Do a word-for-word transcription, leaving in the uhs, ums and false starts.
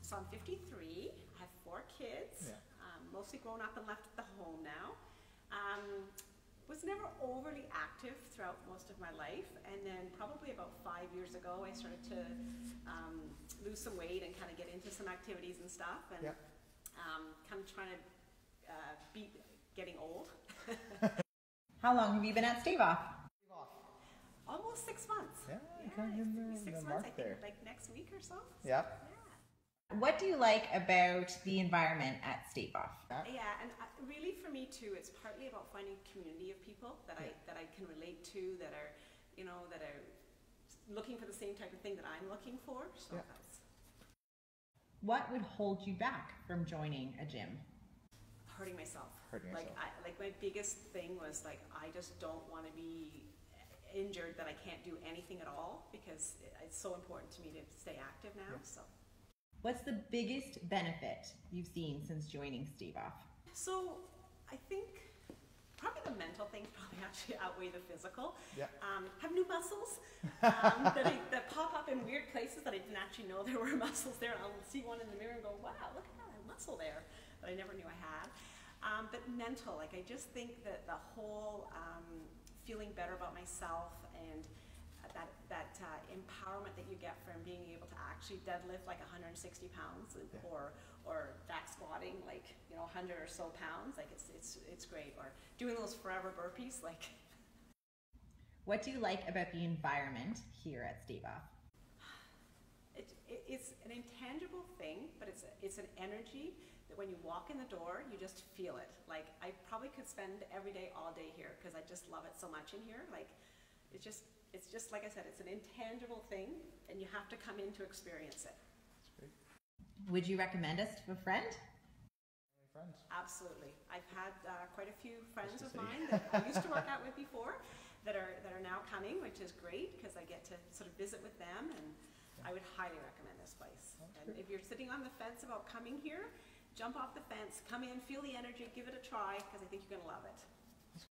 so I'm fifty-three, I have four kids, Yeah. um, mostly grown up and left at the home now. Um, was never overly active throughout most of my life, and then probably about five years ago I started to um, lose some weight and kind of get into some activities and stuff, and Yeah. um, kind of trying to uh, beat getting old. How long have you been at Stave Off? Almost six months. Yeah, Yeah, kind of in the, maybe six the months, mark I think, there. like next week or so. Yeah. Yeah. What do you like about the environment at Stave Off? Yeah, and uh, really for me too, it's partly about finding a community of people that I that I can relate to, that are, you know, that are looking for the same type of thing that I'm looking for. So Yeah. that's What would hold you back from joining a gym? hurting myself. Hurting like yourself. I, like my biggest thing was like I just don't want to be injured that I can't do anything at all, because it, it's so important to me to stay active now. Yeah. So. What's the biggest benefit you've seen since joining Stave Off? So I think probably the mental things probably actually outweigh the physical. Yeah. Um, have new muscles um, that, I, that pop up in weird places that I didn't actually know there were muscles there. I'll see one in the mirror and go, wow, look at that muscle there that I never knew I had. Um, but mental, like I just think that the whole um, feeling better about myself and that, that uh, empowerment that you get from being able to actually deadlift like one hundred sixty pounds Yeah. or or back squatting like, you know, one hundred or so pounds, like it's it's it's great. Or doing those forever burpees, like. What do you like about the environment here at Stave Off? It, it, it's an intangible thing, but it's a, it's an energy that when you walk in the door, you just feel it. Like I probably could spend every day, all day here, because I just love it so much in here. Like it's just. It's just, like I said, it's an intangible thing, and you have to come in to experience it. That's great. Would you recommend us to a friend? Any friends? Absolutely. I've had uh, quite a few friends Nice of to see. mine that I used to work out with before that are that are now coming, which is great because I get to sort of visit with them, and I would highly recommend this place. That's And great. if you're sitting on the fence about coming here, jump off the fence, come in, feel the energy, give it a try, because I think you're going to love it.